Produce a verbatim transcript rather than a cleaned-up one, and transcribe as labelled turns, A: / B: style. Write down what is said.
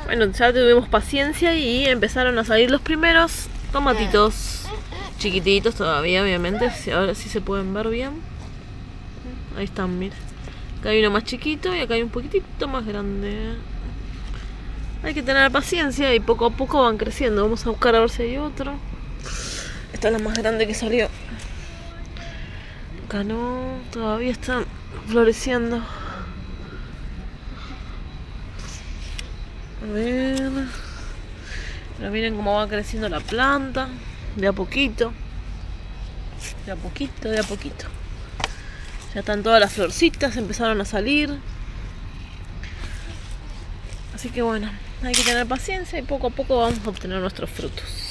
A: Bueno, ya tuvimos paciencia y empezaron a salir los primeros tomatitos. Chiquititos todavía, obviamente. Ahora sí se pueden ver bien. Ahí están, miren. Acá hay uno más chiquito y acá hay un poquitito más grande. Hay que tener paciencia y poco a poco van creciendo. Vamos a buscar a ver si hay otro. Esta es la más grande que salió. Acá no, todavía están floreciendo. A ver. Pero miren cómo va creciendo la planta. De a poquito. De a poquito, de a poquito. Ya están todas las florcitas, empezaron a salir. Así que bueno, hay que tener paciencia y poco a poco vamos a obtener nuestros frutos.